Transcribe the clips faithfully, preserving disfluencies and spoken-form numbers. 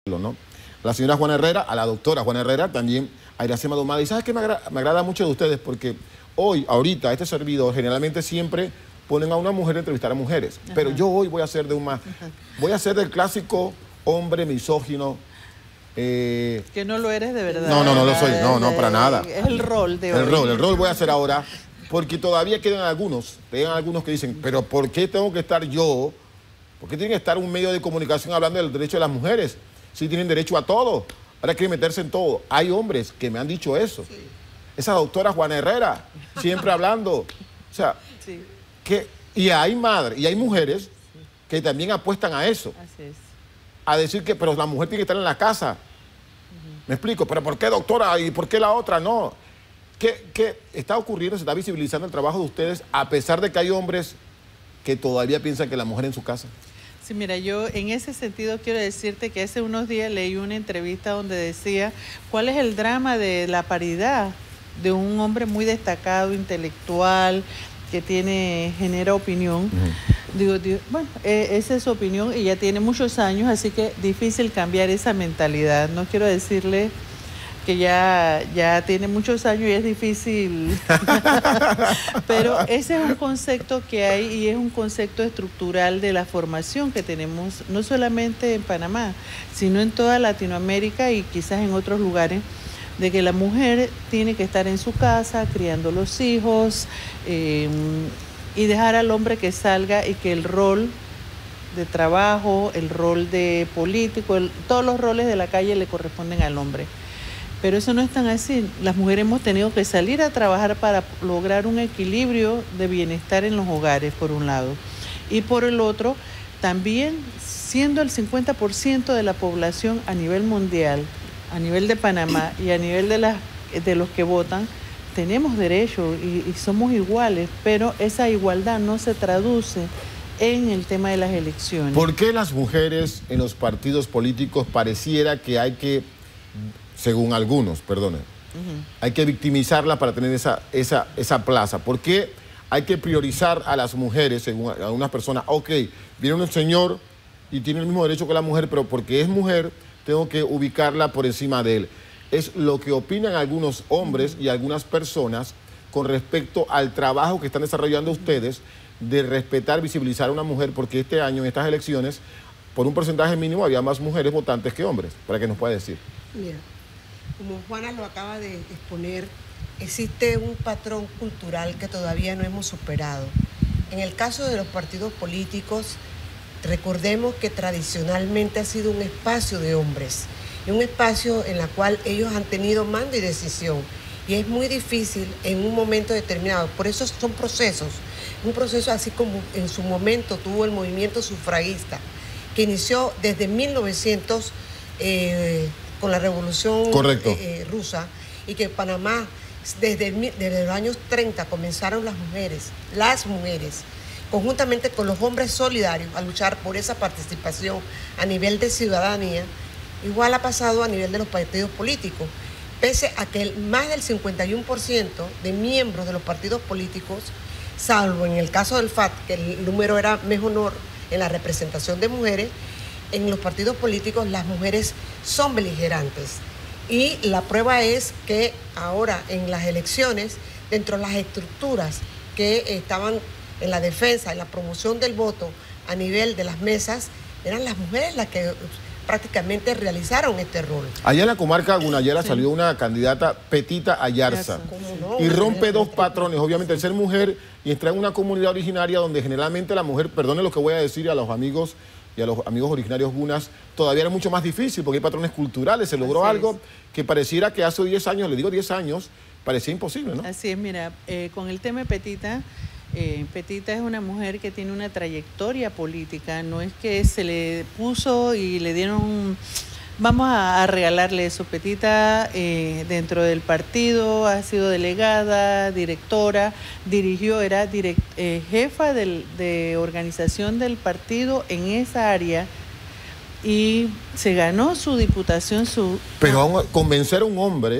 ¿no? La señora Juana Herrera, a la doctora Juana Herrera, también a Iracema Domada. Y ¿sabes qué me, agra me agrada mucho de ustedes? Porque hoy, ahorita, este servidor, generalmente siempre ponen a una mujer a entrevistar a mujeres. Ajá. Pero yo hoy voy a ser de una... Voy a ser del clásico hombre misógino. Eh, que no lo eres de verdad. No, no, no lo soy. No, no, para nada. Es el rol de hoy. El rol, el rol voy a hacer ahora. Porque todavía quedan algunos, quedan algunos que dicen, pero ¿por qué tengo que estar yo? ¿Por qué tiene que estar un medio de comunicación hablando del derecho de las mujeres? Sí tienen derecho a todo. Ahora quieren meterse en todo. Hay hombres que me han dicho eso. Sí. Esa doctora Juana Herrera, siempre hablando. O sea, sí. que, y hay madres, y hay mujeres sí. que también apuestan a eso. Así es. A decir que, pero la mujer tiene que estar en la casa. Uh-huh. ¿Me explico? ¿Pero por qué, doctora? ¿Y por qué la otra no? ¿Qué, ¿Qué está ocurriendo? Se está visibilizando el trabajo de ustedes, a pesar de que hay hombres que todavía piensan que la mujer en su casa. Sí, mira, yo en ese sentido quiero decirte que hace unos días leí una entrevista donde decía cuál es el drama de la paridad de un hombre muy destacado, intelectual, que tiene, genera opinión. Uh-huh. Digo, digo, bueno, eh, esa es su opinión y ya tiene muchos años, así que difícil cambiar esa mentalidad. No quiero decirle que ya, ya tiene muchos años y es difícil, pero ese es un concepto que hay y es un concepto estructural de la formación que tenemos, no solamente en Panamá, sino en toda Latinoamérica y quizás en otros lugares, de que la mujer tiene que estar en su casa criando los hijos eh, y dejar al hombre que salga y que el rol de trabajo, el rol de político, el, todos los roles de la calle le corresponden al hombre. Pero eso no es tan así. Las mujeres hemos tenido que salir a trabajar para lograr un equilibrio de bienestar en los hogares, por un lado. Y por el otro, también siendo el cincuenta por ciento de la población a nivel mundial, a nivel de Panamá y a nivel de, las, de los que votan, tenemos derechos y, y somos iguales, pero esa igualdad no se traduce en el tema de las elecciones. ¿Por qué las mujeres en los partidos políticos pareciera que hay que... según algunos, perdone, uh-huh. hay que victimizarla para tener esa, esa, esa plaza? ¿Por qué hay que priorizar a las mujeres, según algunas personas? Ok, viene un señor y tiene el mismo derecho que la mujer, pero porque es mujer, tengo que ubicarla por encima de él. Es lo que opinan algunos hombres uh-huh. y algunas personas con respecto al trabajo que están desarrollando ustedes de respetar, visibilizar a una mujer, porque este año, en estas elecciones, por un porcentaje mínimo, había más mujeres votantes que hombres, para que nos pueda decir. Mira, como Juana lo acaba de exponer, existe un patrón cultural que todavía no hemos superado. En el caso de los partidos políticos, recordemos que tradicionalmente ha sido un espacio de hombres, y un espacio en el cual ellos han tenido mando y decisión, y es muy difícil en un momento determinado. Por eso son procesos, un proceso así como en su momento tuvo el movimiento sufragista, que inició desde mil novecientos... Eh, con la Revolución eh, eh, Rusa, y que en Panamá desde, desde los años treinta comenzaron las mujeres, las mujeres, conjuntamente con los hombres solidarios a luchar por esa participación a nivel de ciudadanía. Igual ha pasado a nivel de los partidos políticos, pese a que el, más del cincuenta y uno por ciento de miembros de los partidos políticos, salvo en el caso del F A T, que el número era menor en la representación de mujeres, en los partidos políticos las mujeres son beligerantes. Y la prueba es que ahora en las elecciones, dentro de las estructuras que estaban en la defensa, en la promoción del voto a nivel de las mesas, eran las mujeres las que prácticamente realizaron este rol. Allá en la comarca Gunayala sí. salió una candidata, Petita Ayarza, no? y rompe dos patrones. Obviamente el ser mujer y entrar en una comunidad originaria donde generalmente la mujer, perdone lo que voy a decir a los amigos y a los amigos originarios gunas, todavía era mucho más difícil porque hay patrones culturales. Se logró Así algo es. que pareciera que hace diez años, le digo diez años, parecía imposible, ¿no? Así es, mira, eh, con el tema de Petita, eh, Petita es una mujer que tiene una trayectoria política, no es que se le puso y le dieron... Vamos a, a regalarle eso. Petita eh, dentro del partido ha sido delegada, directora, dirigió, era direct, eh, jefa del, de organización del partido en esa área y se ganó su diputación. Su Pero convencer a un hombre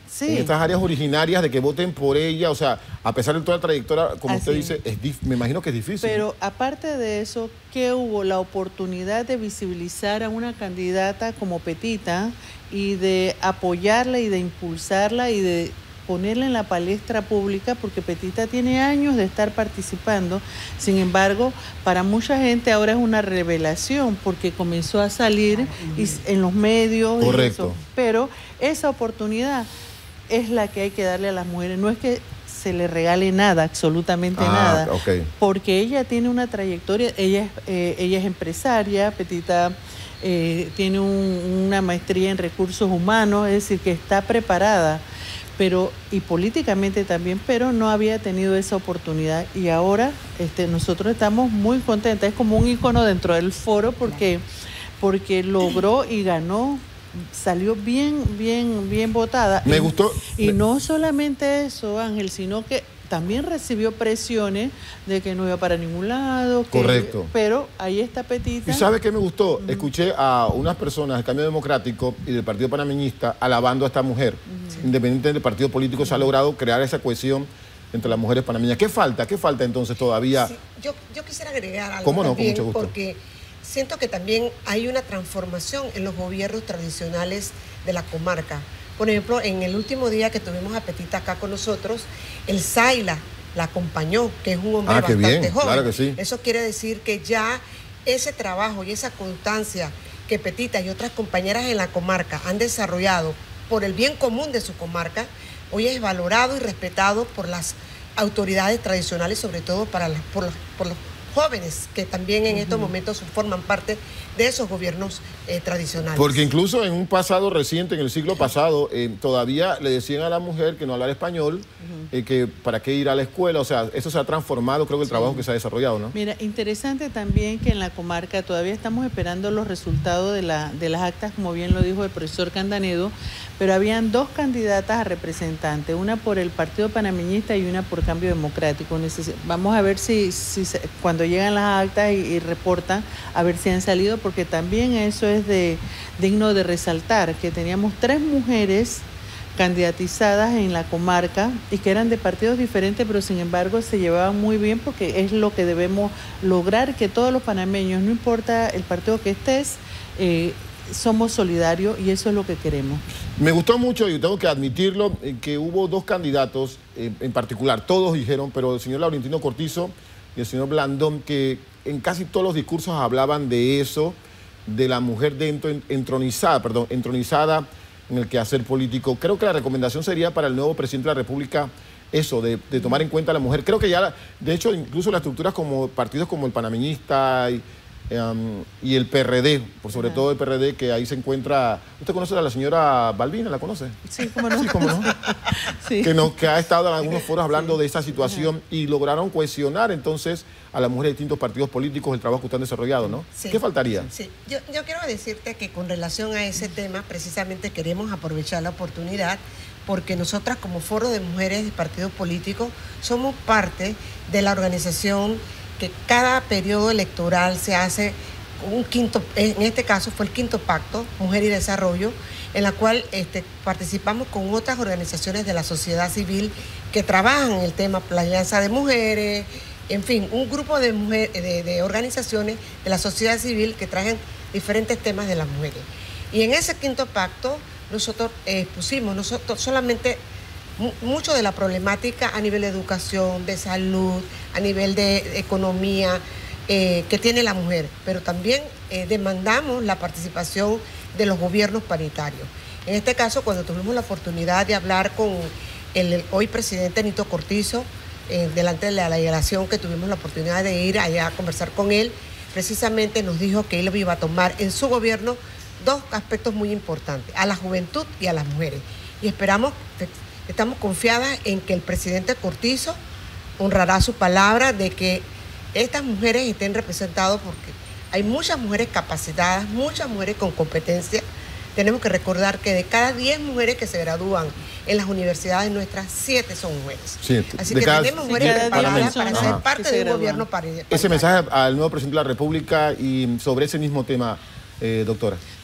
Sí. en estas áreas originarias, de que voten por ella, o sea, a pesar de toda la trayectoria, como Así usted dice, es dif- me imagino que es difícil. Pero aparte de eso, ¿qué hubo? La oportunidad de visibilizar a una candidata como Petita y de apoyarla y de impulsarla y de ponerla en la palestra pública, porque Petita tiene años de estar participando. Sin embargo, para mucha gente ahora es una revelación porque comenzó a salir y, en los medios. Correcto. Y eso. Pero esa oportunidad es la que hay que darle a las mujeres. No es que se le regale nada, absolutamente ah, nada, okay. porque ella tiene una trayectoria, ella es, eh, ella es empresaria, Petita eh, tiene un, una maestría en recursos humanos, es decir, que está preparada, pero y políticamente también, pero no había tenido esa oportunidad y ahora este, nosotros estamos muy contentas, es como un ícono dentro del foro porque, porque logró y ganó. Salió bien, bien, bien votada. Me y, gustó. Y me... no solamente eso, Ángel, sino que también recibió presiones de que no iba para ningún lado. Que, Correcto. Pero ahí está Petita. ¿Y sabe qué me gustó? Uh-huh. Escuché a unas personas del Cambio Democrático y del Partido Panameñista alabando a esta mujer. Uh-huh. Independiente del partido político, uh-huh. se ha logrado crear esa cohesión entre las mujeres panameñas. ¿Qué falta? ¿Qué falta entonces todavía? Sí, yo, yo quisiera agregar algo. ¿Cómo no? También, Con mucho gusto. Porque siento que también hay una transformación en los gobiernos tradicionales de la comarca. Por ejemplo, en el último día que tuvimos a Petita acá con nosotros, el Zaila la acompañó, que es un hombre ah, bastante bien, joven. Claro que sí. Eso quiere decir que ya ese trabajo y esa constancia que Petita y otras compañeras en la comarca han desarrollado por el bien común de su comarca, hoy es valorado y respetado por las autoridades tradicionales, sobre todo para las, por, los, por los jóvenes que también en uh-huh. estos momentos forman parte de esos gobiernos eh, tradicionales. Porque incluso en un pasado reciente, en el siglo pasado, eh, todavía le decían a la mujer que no hablara español, uh-huh. eh, que para qué ir a la escuela, o sea, eso se ha transformado, creo que el sí. trabajo que se ha desarrollado, ¿no? Mira, interesante también que en la comarca todavía estamos esperando los resultados de, la, de las actas, como bien lo dijo el profesor Candanedo, pero habían dos candidatas a representante, una por el Partido Panameñista y una por Cambio Democrático. Neces- Vamos a ver si, si se, cuando llegan las actas y, y reportan, a ver si han salido, porque también eso es de, digno de resaltar, que teníamos tres mujeres candidatizadas en la comarca y que eran de partidos diferentes, pero sin embargo se llevaban muy bien, porque es lo que debemos lograr, que todos los panameños, no importa el partido que estés, eh, somos solidarios y eso es lo que queremos. Me gustó mucho, y tengo que admitirlo, que hubo dos candidatos eh, en particular, todos dijeron, pero el señor Laurentino Cortizo y el señor Blandón, que en casi todos los discursos hablaban de eso, de la mujer dentro, entronizada, perdón, entronizada en el quehacer político. Creo que la recomendación sería para el nuevo presidente de la República eso, de, de tomar en cuenta a la mujer. Creo que ya, de hecho, incluso las estructuras como partidos como el Panameñista y, um, y el P R D, por sobre uh-huh. todo el P R D, que ahí se encuentra... ¿Usted conoce a la señora Balbina? ¿La conoce? Sí, cómo no. Sí, cómo no. Sí. Que, no, que ha estado en algunos foros hablando sí. de esa situación uh-huh. y lograron cohesionar entonces a las mujeres de distintos partidos políticos, el trabajo que usted han desarrollado, ¿no? Sí. ¿Qué faltaría? Sí, yo, yo quiero decirte que con relación a ese tema, precisamente queremos aprovechar la oportunidad, porque nosotras como Foro de Mujeres de Partidos Políticos somos parte de la organización que cada periodo electoral se hace un quinto, en este caso fue el quinto pacto, Mujer y Desarrollo, en la cual este, participamos con otras organizaciones de la sociedad civil que trabajan en el tema, la Alianza de Mujeres, en fin, un grupo de, mujer, de, de organizaciones de la sociedad civil que traen diferentes temas de las mujeres. Y en ese quinto pacto nosotros eh, pusimos nosotros solamente mu mucho de la problemática a nivel de educación, de salud, a nivel de economía eh, que tiene la mujer, pero también eh, demandamos la participación de los gobiernos paritarios. En este caso, cuando tuvimos la oportunidad de hablar con el, el hoy presidente Nito Cortizo, eh, delante de la delegación que tuvimos la oportunidad de ir allá a conversar con él, precisamente nos dijo que él iba a tomar en su gobierno dos aspectos muy importantes, a la juventud y a las mujeres. Y esperamos, estamos confiadas en que el presidente Cortizo honrará su palabra de que estas mujeres estén representadas, porque hay muchas mujeres capacitadas, muchas mujeres con competencia. Tenemos que recordar que de cada diez mujeres que se gradúan en las universidades nuestras, siete son mujeres. Sí, Así que cada, tenemos mujeres sí, preparadas para ser Ajá. parte de un gobierno paritario. Ese mensaje al nuevo presidente de la República y sobre ese mismo tema, eh, doctora.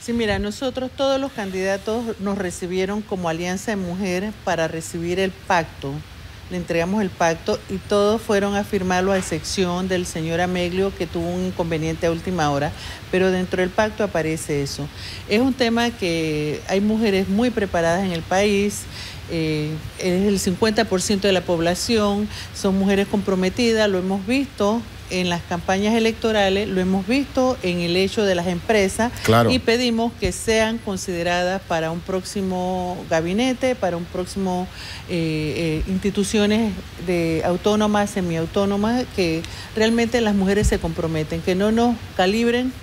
Sí, mira, nosotros todos los candidatos nos recibieron como Alianza de Mujeres para recibir el pacto. Le entregamos el pacto y todos fueron a firmarlo a excepción del señor Ameglio, que tuvo un inconveniente a última hora, pero dentro del pacto aparece eso. Es un tema que hay mujeres muy preparadas en el país, eh, es el cincuenta por ciento de la población, son mujeres comprometidas, lo hemos visto en las campañas electorales, lo hemos visto en el hecho de las empresas, claro. Y pedimos que sean consideradas para un próximo gabinete, para un próximo eh, eh, instituciones de autónomas, semiautónomas, que realmente las mujeres se comprometen, que no nos calibren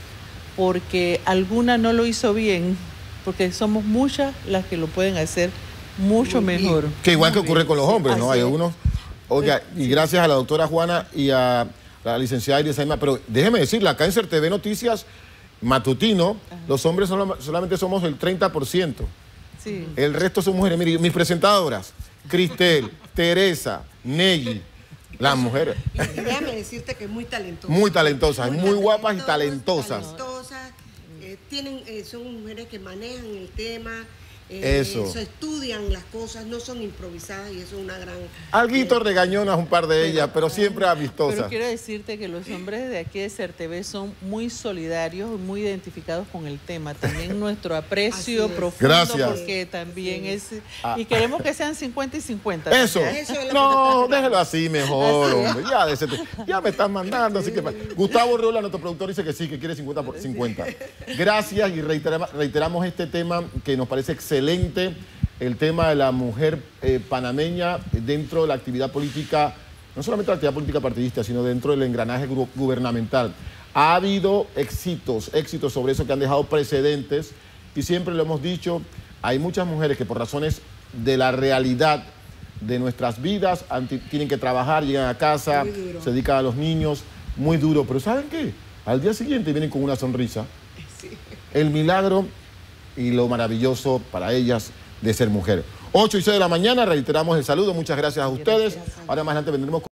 porque alguna no lo hizo bien, porque somos muchas las que lo pueden hacer mucho Muy mejor. bien. Que igual que Muy ocurre bien. con los hombres, Así ¿no? Hay es. algunos... Oiga, y gracias a la doctora Juana y a la licenciada Iris Aima, pero déjeme decirle, acá en C E R T V Noticias matutino, ajá, los hombres solo, solamente somos el treinta por ciento. Sí. El resto son mujeres. Mire, mis presentadoras, Cristel, Teresa, Nelly, las mujeres. Y, y déjame decirte que es muy talentosa. Muy talentosas, muy, muy guapas y talentosas. talentosas eh, tienen, eh, son mujeres que manejan el tema. Eh, eso. eso. Estudian las cosas, no son improvisadas y eso es una gran... Alguito eh, regañonas un par de ellas, pero, pero siempre amistosas. Pero quiero decirte que los hombres de aquí de C E R T V son muy solidarios y muy identificados con el tema. También nuestro aprecio profundo. Gracias. Porque también sí. es... Ah. Y queremos que sean cincuenta y cincuenta. Eso. Eso es lo No, que déjelo así mejor, Así hombre. Ya, de ese- ya me están mandando. Así que, Gustavo Reola, nuestro productor, dice que sí, que quiere cincuenta por cincuenta. Gracias y reiteramos, reiteramos este tema que nos parece excelente. El tema de la mujer eh, panameña dentro de la actividad política, no solamente la actividad política partidista, sino dentro del engranaje gu gubernamental. Ha habido éxitos, éxitos sobre eso que han dejado precedentes y siempre lo hemos dicho, hay muchas mujeres que por razones de la realidad de nuestras vidas anti, tienen que trabajar, llegan a casa, se dedican a los niños, muy duro, pero ¿saben qué? Al día siguiente vienen con una sonrisa. Sí. El milagro y lo maravilloso para ellas de ser mujer. ocho y seis de la mañana, reiteramos el saludo, muchas gracias a ustedes. Ahora más adelante vendremos con